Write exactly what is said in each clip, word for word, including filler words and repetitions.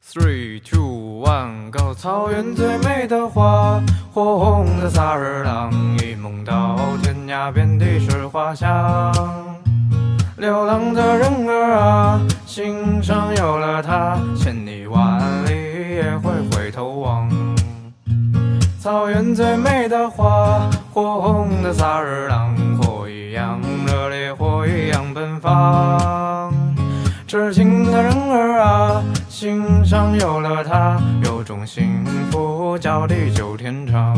Three, two, one, go！ 草原最美的花，火红的萨日朗，一梦到天涯，遍地是花香。流浪的人儿啊，心上有了它，千里万里也会回头望。草原最美的花，火红的萨日朗，火一样热烈，火一样奔放。痴情的人儿啊，心上有了它，有种幸福叫地久天长。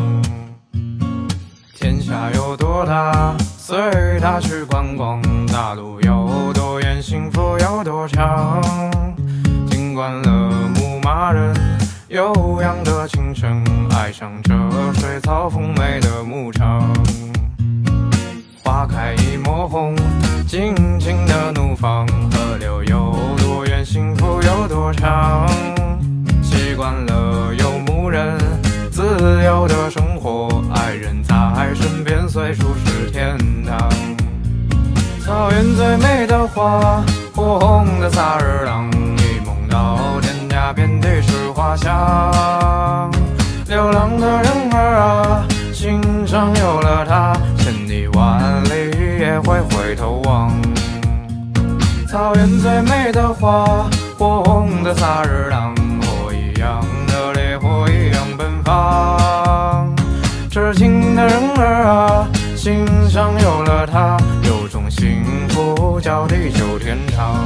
天下有多大，随它去观光；大路有多远，幸福有多长。尽管了牧马人悠扬的琴声，爱上这水草丰美的牧场。花开一抹红，尽情的怒放。河流有多远，幸福有多长。习惯了游牧人自由的生活，爱人在身边，随处是天堂。草原最美的花，火红的萨日朗，一梦到天涯，遍地是花香。流浪的人儿啊，心上有了它，千里万里也会回头望。草原最美的花，火红的萨日朗，火一样热烈，火一样奔放。痴情的人儿啊，心上有了它，有种幸福叫地久天长。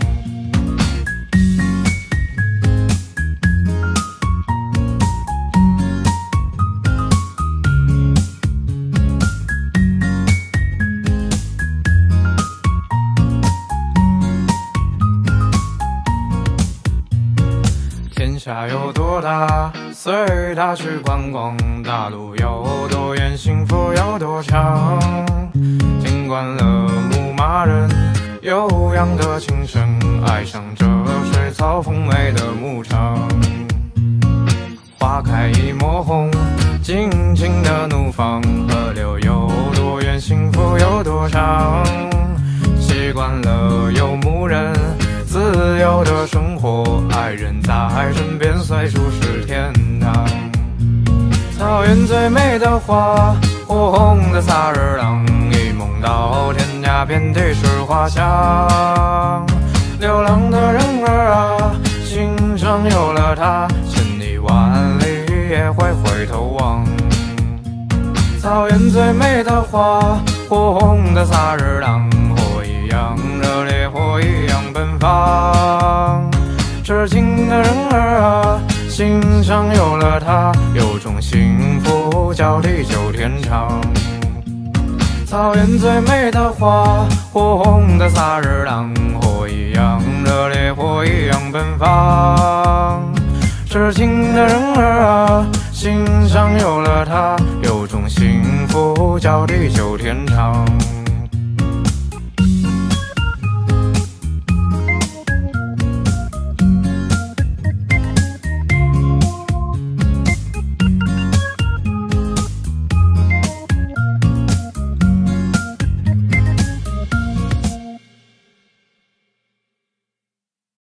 天下有多大，随它去观光；大路有多远，幸福有多长。尽管了牧马人悠扬的琴声，爱上这水草丰美的牧场。花开一抹红，尽情的怒放。河流有多远，幸福有多长。习惯了游牧人自由的生活，爱人在身边，随处是天堂。草原最美的花，火红的萨日朗，一梦到天涯，遍地是花香。流浪的人儿啊，心上有了它，千里万里也会回头望。草原最美的花，火红的萨日朗，火一样热烈，火一样奔放。痴情的人儿啊，心上有了它，有种幸福叫地久天长。草原最美的花，火红的萨日朗，火一样热烈，火一样奔放。痴情的人儿啊，心上有了它，有种幸福叫地久天长。